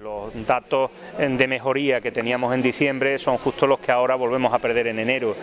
Los datos de mejoría que teníamos en diciembre son justo los que ahora volvemos a perder en enero.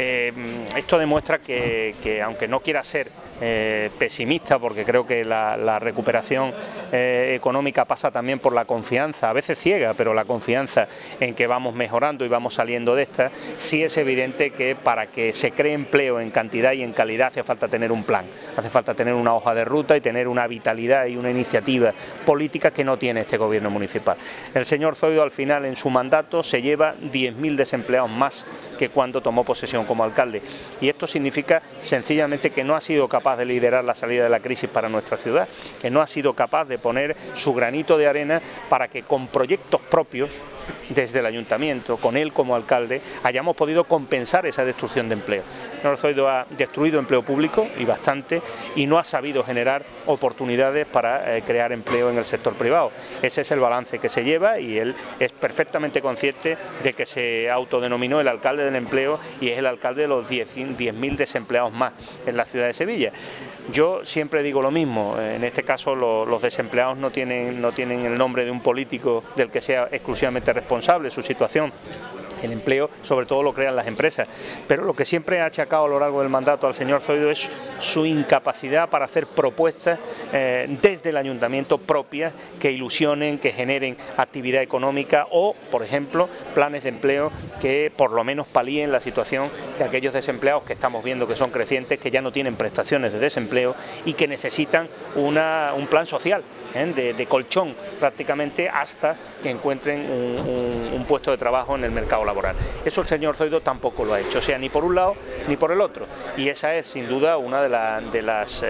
Esto demuestra que aunque no quiera ser pesimista, porque creo que la recuperación económica pasa también por la confianza, a veces ciega, pero la confianza en que vamos mejorando y vamos saliendo de esta, sí es evidente que para que se cree empleo en cantidad y en calidad hace falta tener un plan, hace falta tener una hoja de ruta y tener una vitalidad y una iniciativa política que no tiene este gobierno municipal. El señor Zoido al final en su mandato se lleva 10.000 desempleados más que cuando tomó posesión como alcalde, y esto significa sencillamente que no ha sido capaz de liderar la salida de la crisis para nuestra ciudad, que no ha sido capaz de poner su granito de arena para que con proyectos propios desde el ayuntamiento, con él como alcalde, hayamos podido compensar esa destrucción de empleo. El señor Zoido ha destruido empleo público y bastante, y no ha sabido generar oportunidades para crear empleo en el sector privado. Ese es el balance que se lleva, y él es perfectamente consciente de que se autodenominó el alcalde del empleo y es el alcalde de los 10.000 desempleados más en la ciudad de Sevilla. Yo siempre digo lo mismo, en este caso los desempleados no tienen el nombre de un político del que sea exclusivamente responsable su situación. El empleo sobre todo lo crean las empresas, pero lo que siempre ha achacado a lo largo del mandato al señor Zoido es su incapacidad para hacer propuestas desde el ayuntamiento propias que ilusionen, que generen actividad económica o, por ejemplo, planes de empleo que por lo menos palíen la situación de aquellos desempleados que estamos viendo que son crecientes, que ya no tienen prestaciones de desempleo y que necesitan un plan social, de colchón prácticamente hasta que encuentren un puesto de trabajo en el mercado laboral. Eso el señor Zoido tampoco lo ha hecho, o sea, ni por un lado ni por el otro, y esa es sin duda una de las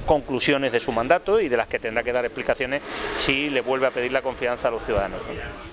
conclusiones de su mandato y de las que tendrá que dar explicaciones si le vuelve a pedir la confianza a los ciudadanos.